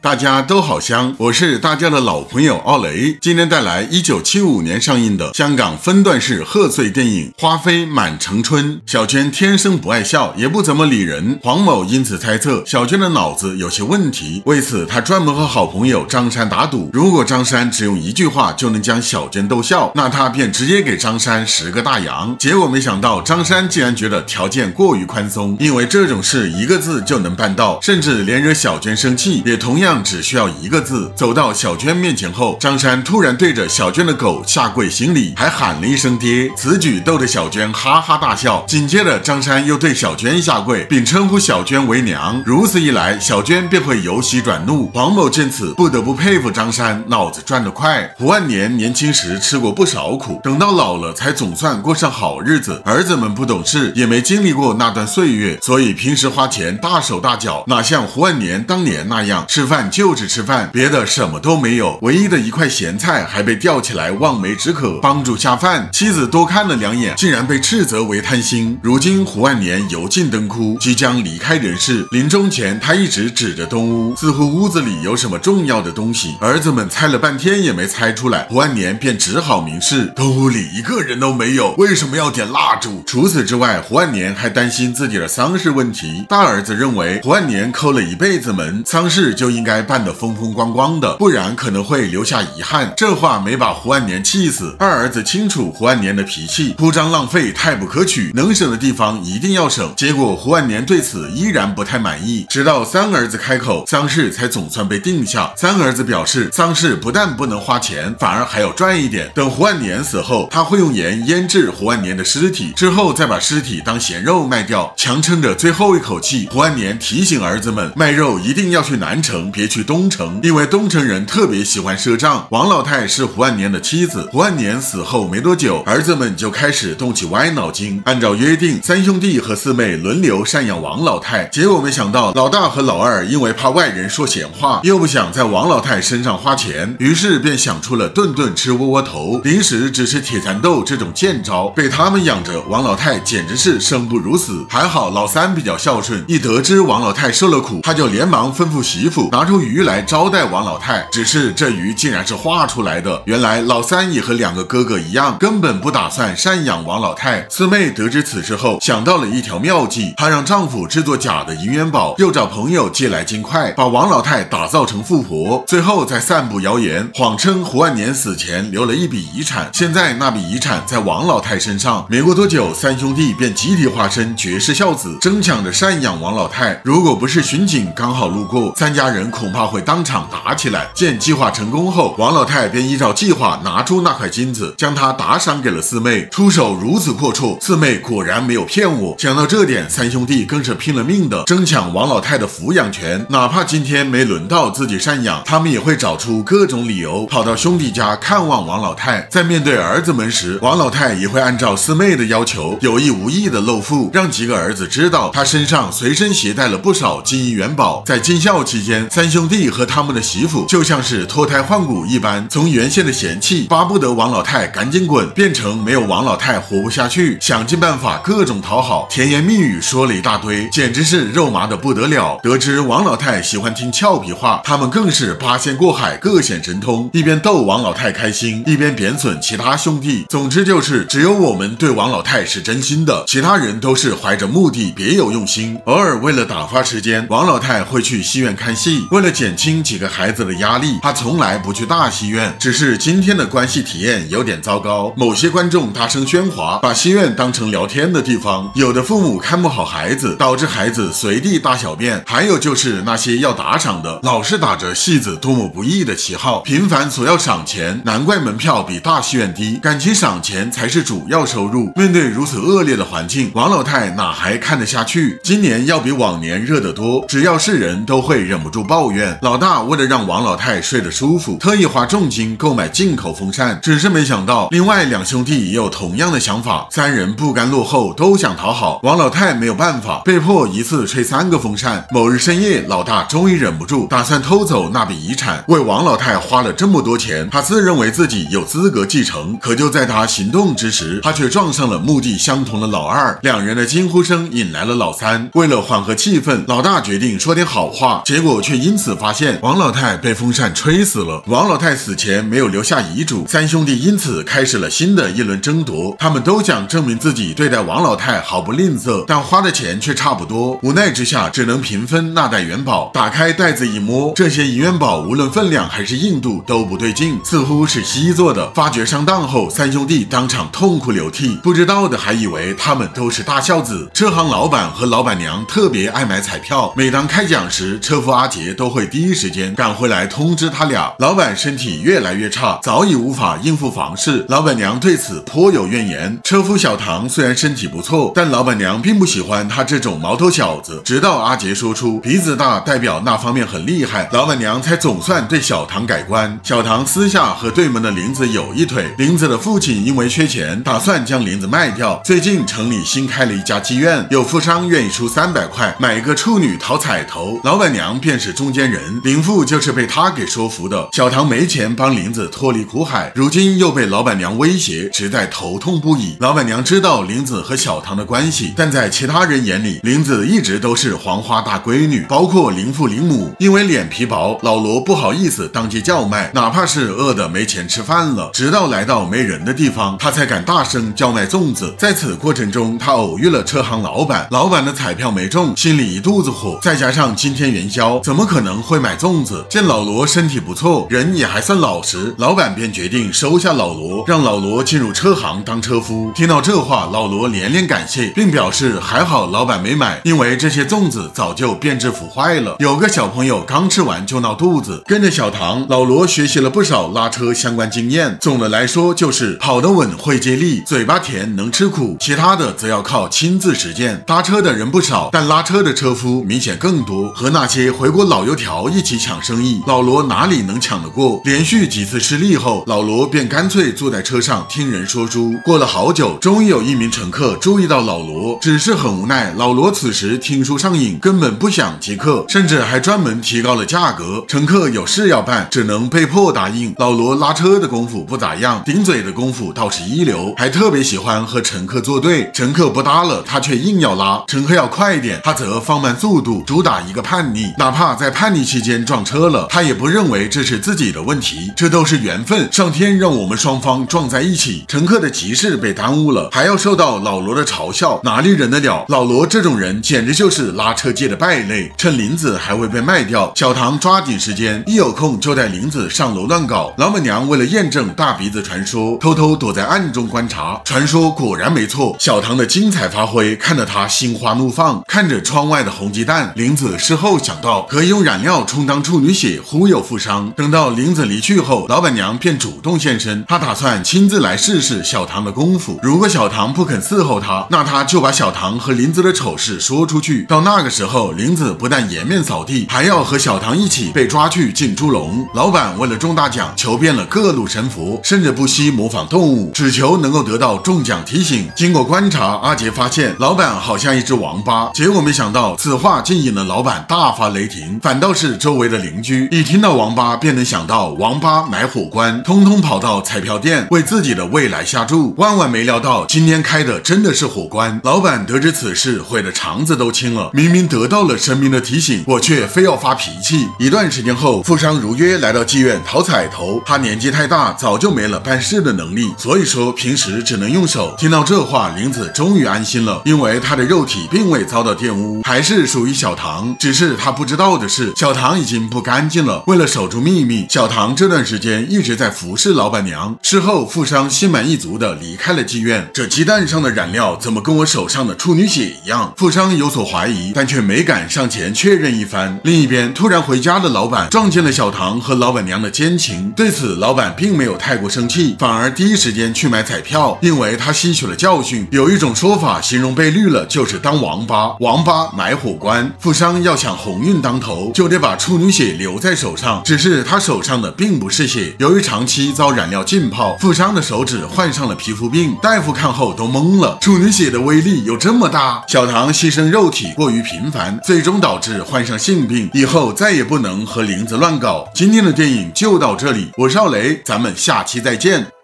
大家都好香，我是大家的老朋友奥雷，今天带来1975年上映的香港分段式贺岁电影《花飞满城春》。小娟天生不爱笑，也不怎么理人，黄某因此猜测小娟的脑子有些问题，为此他专门和好朋友张山打赌，如果张山只用一句话就能将小娟逗笑，那他便直接给张山10个大洋。结果没想到张山竟然觉得条件过于宽松，因为这种事1个字就能办到，甚至连惹小娟生气也同样只需要1个字。走到小娟面前后，张山突然对着小娟的狗下跪行礼，还喊了一声爹，此举逗得小娟哈哈大笑。紧接着张山又对小娟下跪，并称呼小娟为娘，如此一来小娟便会由喜转怒。黄某见此不得不佩服张山脑子转得快。胡万年年轻时吃过不少苦，等到老了才总算过上好日子，儿子们不懂事，也没经历过那段岁月，所以平时花钱大手大脚，哪像胡万年当年那样吃饭就是吃饭，别的什么都没有，唯一的一块咸菜还被吊起来望梅止渴，帮助下饭。妻子多看了2眼，竟然被斥责为贪心。如今胡万年油尽灯枯，即将离开人世，临终前他一直指着东屋，似乎屋子里有什么重要的东西。儿子们猜了半天也没猜出来，胡万年便只好明示，东屋里1个人都没有，为什么要点蜡烛？除此之外，胡万年还担心自己的丧事问题。大儿子认为胡万年抠了一辈子门，丧事就应该办得风风光光的，不然可能会留下遗憾。这话没把胡万年气死。二儿子清楚胡万年的脾气，铺张浪费太不可取，能省的地方一定要省。结果胡万年对此依然不太满意，直到三儿子开口，丧事才总算被定下。三儿子表示，丧事不但不能花钱，反而还要赚一点。等胡万年死后，他会用盐腌制胡万年的尸体，之后再把尸体当咸肉卖掉。强撑着最后一口气，胡万年提醒儿子们，卖肉一定要去南城，别去东城，因为东城人特别喜欢赊账。王老太是胡万年的妻子，胡万年死后没多久，儿子们就开始动起歪脑筋。按照约定，3兄弟和4妹轮流赡养王老太，结果没想到老大和老二因为怕外人说闲话，又不想在王老太身上花钱，于是便想出了顿顿吃窝窝头，零食只吃铁蚕豆这种贱招，被他们养着，王老太简直是生不如死。还好老三比较孝顺，一得知王老太受了苦，他就连忙吩咐媳妇拿出鱼来招待王老太，只是这鱼竟然是画出来的。原来老三也和2个哥哥一样，根本不打算赡养王老太。4妹得知此事后，想到了一条妙计，她让丈夫制作假的银元宝，又找朋友借来金块，把王老太打造成富婆，最后再散布谣言，谎称胡万年死前留了一笔遗产，现在那笔遗产在王老太身上。没过多久，3兄弟便集体化身绝世孝子，争抢着赡养王老太。如果不是巡警刚好路过，3家人恐怕会当场打起来。见计划成功后，王老太便依照计划拿出那块金子，将它打赏给了4妹。出手如此阔绰，4妹果然没有骗我。想到这点，3兄弟更是拼了命的争抢王老太的抚养权，哪怕今天没轮到自己赡养，他们也会找出各种理由跑到兄弟家看望王老太。在面对儿子们时，王老太也会按照4妹的要求，有意无意的露富，让几个儿子知道他身上随身携带了不少金银元宝。在尽孝期间，3兄弟和他们的媳妇就像是脱胎换骨一般，从原先的嫌弃巴不得王老太赶紧滚，变成没有王老太活不下去，想尽办法各种讨好，甜言蜜语说了一大堆，简直是肉麻的不得了。得知王老太喜欢听俏皮话，他们更是八仙过海，各显神通，一边逗王老太开心，一边贬损其他兄弟。总之就是只有我们对王老太是真心的，其他人都是怀着目的，别有用心。偶尔为了打发时间，王老太会去戏院看戏，为了减轻几个孩子的压力，她从来不去大戏院。只是今天的观戏体验有点糟糕，某些观众大声喧哗，把戏院当成聊天的地方，有的父母看不好孩子，导致孩子随地大小便，还有就是那些要打赏的，老是打着戏子多么不易的旗号，频繁索要赏钱，难怪门票比大戏院低，感情赏钱才是主要收入。面对如此恶劣的环境，王老太哪还看得下去？今年要比往年热得多，只要是人都会忍不住抱怨。老大为了让王老太睡得舒服，特意花重金购买进口风扇，只是没想到另外2兄弟也有同样的想法，3人不甘落后，都想讨好王老太，没有办法，被迫一次吹3个风扇。某日深夜，老大终于忍不住，打算偷走那笔遗产。为王老太花了这么多钱，他自认为自己有资格继承，可就在他行动之时，他却撞上了目的相同的老二，2人的惊呼声引来了老三。为了缓和气氛，老大决定说点好话，结果却因因此发现王老太被风扇吹死了。王老太死前没有留下遗嘱，三兄弟因此开始了新的一轮争夺。他们都想证明自己对待王老太毫不吝啬，但花的钱却差不多。无奈之下，只能平分那袋元宝。打开袋子一摸，这些银元宝无论分量还是硬度都不对劲，似乎是锡做的。发觉上当后，三兄弟当场痛哭流涕，不知道的还以为他们都是大孝子。车行老板和老板娘特别爱买彩票，每当开奖时，车夫阿杰都会第一时间赶回来通知他俩。老板身体越来越差，早已无法应付房事，老板娘对此颇有怨言。车夫小唐虽然身体不错，但老板娘并不喜欢他这种毛头小子。直到阿杰说出鼻子大代表那方面很厉害，老板娘才总算对小唐改观。小唐私下和对门的林子有一腿，林子的父亲因为缺钱，打算将林子卖掉。最近城里新开了一家妓院，有富商愿意出300块买一个处女讨彩头，老板娘便是中间人，林父就是被他给说服的。小唐没钱帮林子脱离苦海，如今又被老板娘威胁，实在头痛不已。老板娘知道林子和小唐的关系，但在其他人眼里，林子一直都是黄花大闺女，包括林父林母。因为脸皮薄，老罗不好意思当街叫卖，哪怕是饿得没钱吃饭了，直到来到没人的地方，他才敢大声叫卖粽子。在此过程中，他偶遇了车行老板，老板的彩票没中，心里一肚子火，再加上今天元宵，怎么可能会买粽子？见老罗身体不错，人也还算老实，老板便决定收下老罗，让老罗进入车行当车夫。听到这话，老罗连连感谢，并表示还好老板没买，因为这些粽子早就变质腐坏了。有个小朋友刚吃完就闹肚子，跟着小唐，老罗学习了不少拉车相关经验。总的来说，就是跑得稳会接力，嘴巴甜能吃苦，其他的则要靠亲自实践。搭车的人不少，但拉车的车夫明显更多，和那些回国老油条一起抢生意，老罗哪里能抢得过？连续几次失利后，老罗便干脆坐在车上听人说书。过了好久，终于有一名乘客注意到老罗，只是很无奈，老罗此时听书上瘾，根本不想接客，甚至还专门提高了价格。乘客有事要办，只能被迫答应。老罗拉车的功夫不咋样，顶嘴的功夫倒是一流，还特别喜欢和乘客作对。乘客不搭了，他却硬要拉；乘客要快一点，他则放慢速度，主打一个叛逆。哪怕在叛逆期间撞车了，他也不认为这是自己的问题，这都是缘分，上天让我们双方撞在一起。乘客的急事被耽误了，还要受到老罗的嘲笑，哪里忍得了？老罗这种人简直就是拉车界的败类。趁林子还未被卖掉，小唐抓紧时间，一有空就带林子上楼乱搞。老板娘为了验证大鼻子传说，偷偷躲在暗中观察，传说果然没错。小唐的精彩发挥看得他心花怒放。看着窗外的红鸡蛋，林子事后想到可以用染料充当处女血忽悠富商。等到林子离去后，老板娘便主动现身，她打算亲自来试试小唐的功夫。如果小唐不肯伺候她，那她就把小唐和林子的丑事说出去。到那个时候，林子不但颜面扫地，还要和小唐一起被抓去进猪笼。老板为了中大奖，求遍了各路神佛，甚至不惜模仿动物，只求能够得到中奖提醒。经过观察，阿杰发现老板好像一只王八，结果没想到此话竟引了老板大发雷霆，反倒是周围的邻居一听到王八便能想到王八买火关，通通跑到彩票店为自己的未来下注。万万没料到今天开的真的是火关。老板得知此事，悔得肠子都青了，明明得到了神明的提醒，我却非要发脾气。一段时间后，富商如约来到妓院讨彩头，他年纪太大，早就没了办事的能力，所以说平时只能用手。听到这话，林子终于安心了，因为他的肉体并未遭到玷污，还是属于小唐。只是他不知道的是，小唐已经不干净了。为了守住秘密，小唐这段时间一直在服侍老板娘。事后，富商心满意足地离开了妓院。这鸡蛋上的染料怎么跟我手上的处女血一样？富商有所怀疑，但却没敢上前确认一番。另一边，突然回家的老板撞见了小唐和老板娘的奸情，对此老板并没有太过生气，反而第一时间去买彩票，因为他吸取了教训。有一种说法形容被绿了就是当王八，王八买火关。富商要想鸿运当头，就得把处女血留在手上，只是他手上的并不是血。由于长期遭染料浸泡，富商的手指患上了皮肤病，大夫看后都懵了，处女血的威力有这么大？小唐牺牲肉体过于频繁，最终导致患上性病，以后再也不能和林子乱搞。今天的电影就到这里，我是奥雷，咱们下期再见。